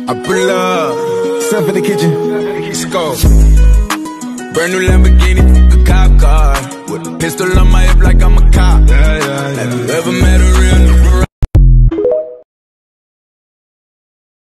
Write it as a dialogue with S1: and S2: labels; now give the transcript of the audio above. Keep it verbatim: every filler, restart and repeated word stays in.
S1: I pull up,
S2: Stuff in the kitchen.
S1: let's go. Brand new Lamborghini, a cop car, with a pistol on my hip like I'm a cop.
S2: Yeah, yeah, yeah.
S1: Have you ever met a real